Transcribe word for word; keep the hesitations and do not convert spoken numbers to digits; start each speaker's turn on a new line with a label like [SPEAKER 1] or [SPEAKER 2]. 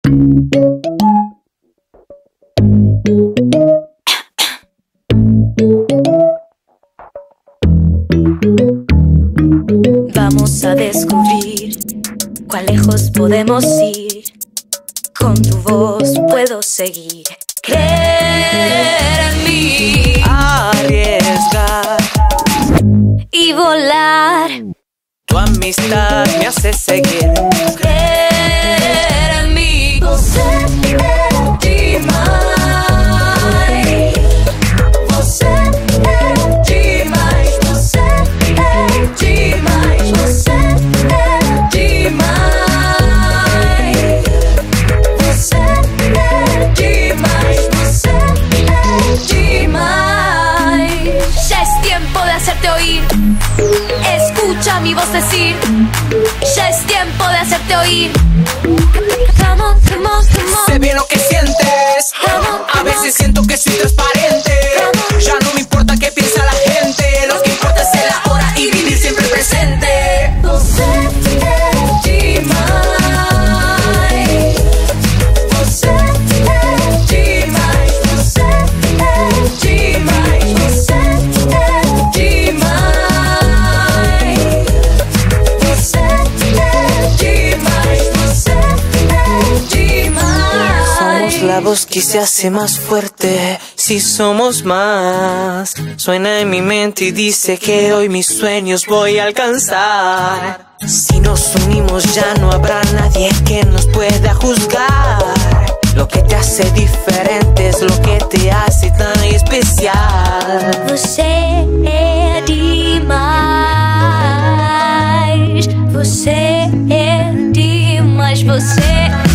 [SPEAKER 1] Vamos a descubrir cuán lejos podemos ir. Con tu voz puedo seguir. Creer en mí,
[SPEAKER 2] Arriesgar,
[SPEAKER 1] y volar.
[SPEAKER 2] tu amistad me hace seguir.
[SPEAKER 1] Creer en mí. Você é demais. Você é demais. Você é demais. Você é demais. Você é demais. Você é demais. Ya es tiempo de hacerte oír. Escucha mi voz decir. Ya es tiempo de hacerte oír. Come on, come on, come on.
[SPEAKER 2] Sé bien lo que sientes.
[SPEAKER 1] Come on,
[SPEAKER 2] A
[SPEAKER 1] come
[SPEAKER 2] veces
[SPEAKER 1] on.
[SPEAKER 2] siento que soy transparente. Ya no me importa qué piensa la gente. Lo que importa es el ahora y vivir siempre presente.
[SPEAKER 1] Você é demais. Você é demais. Você é demais. Você é demais. Você é demais. Você é demais.
[SPEAKER 2] Somos la voz que se hace más fuerte si somos más. Suena en mi mente y dice que hoy mis sueños voy a alcanzar. Si nos unimos ya no habrá nadie que nos pueda juzgar. Lo que te hace diferente es lo que te hace tan especial.
[SPEAKER 1] Você é demais. Você é demais. Você